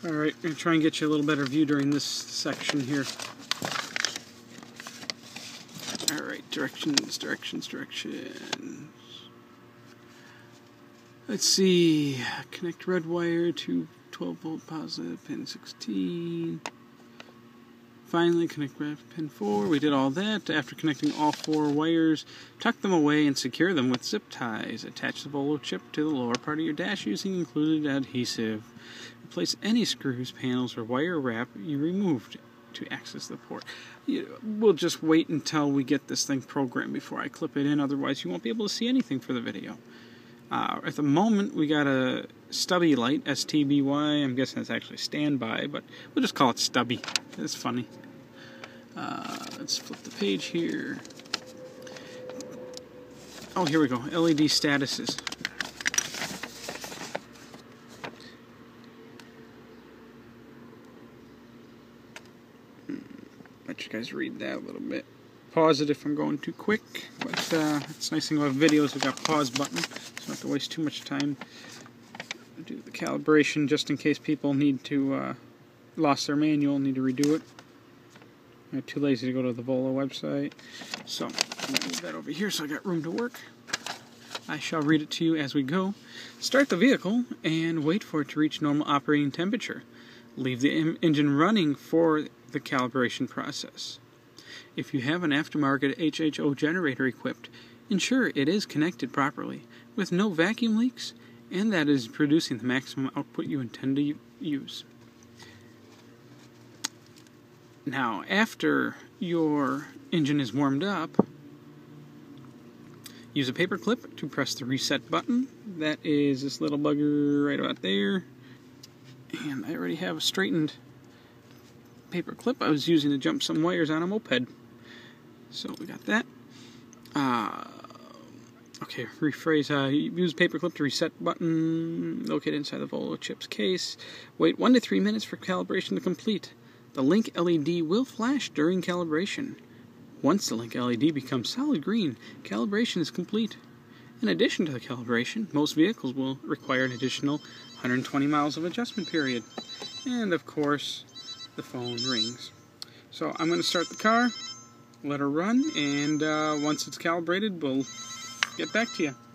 Alright, I'm going to try and get you a little better view during this section here. Alright, directions. Let's see. Connect red wire to 12 volt positive, pin 16. Finally, connect red pin 4. We did all that. After connecting all 4 wires, tuck them away and secure them with zip ties. Attach the Volo chip to the lower part of your dash using included adhesive. Replace any screws, panels, or wire wrap you removed to access the port. We'll just wait until we get this thing programmed before I clip it in, otherwise you won't be able to see anything for the video. At the moment, we got a stubby light, STBY. I'm guessing it's actually standby, but we'll just call it stubby. It's funny. Let's flip the page here. Oh, here we go. LED statuses. Let you guys read that a little bit. Pause it if I'm going too quick, but it's nice thing about videos, we've got a pause button, so I don't have to waste too much time. I'll do the calibration just in case people need to, lost their manual, need to redo it. I'm too lazy to go to the Volo website, so I'm going to move that over here so I got room to work. I shall read it to you as we go. Start the vehicle and wait for it to reach normal operating temperature. Leave the engine running for the calibration process. If you have an aftermarket HHO generator equipped, ensure it is connected properly, with no vacuum leaks, and that it is producing the maximum output you intend to use. Now, after your engine is warmed up, use a paper clip to press the reset button. That is this little bugger right about there. And I already have a straightened paper clip I was using to jump some wires on a moped. So we got that. Okay, rephrase. Use paper clip to reset button. Located inside the Volo chip's case. Wait 1 to 3 minutes for calibration to complete. The link LED will flash during calibration. Once the link LED becomes solid green, calibration is complete. In addition to the calibration, most vehicles will require an additional 120 miles of adjustment period. And of course, the phone rings. So I'm going to start the car, let her run, and once it's calibrated, we'll get back to you.